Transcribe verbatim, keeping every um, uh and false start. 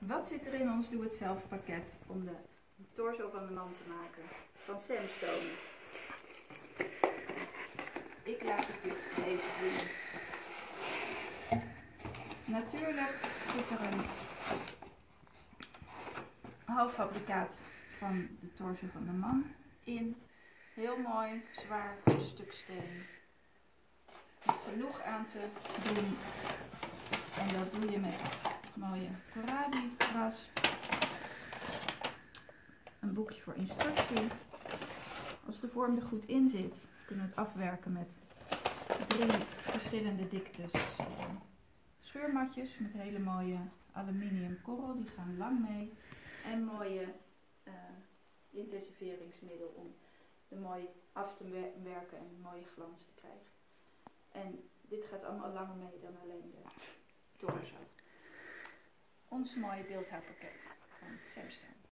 Wat zit er in ons doe-het-zelf pakket om de torso van de man te maken? Van Samstone. Ik laat het je even zien. Natuurlijk zit er een halffabrikaat van de torso van de man in. Heel mooi, zwaar stuk steen. Genoeg aan te doen. En dat doe je met mooie Coradi rasp. Een boekje voor instructie. Als de vorm er goed in zit, kunnen we het afwerken met drie verschillende diktes scheurmatjes met hele mooie aluminium korrel. Die gaan lang mee. En mooie uh, intensiveringsmiddel om er mooi af te werken en een mooie glans te krijgen. En dit gaat allemaal langer mee dan alleen de torso. Ons mooie beeldhouwpakket van Samstone.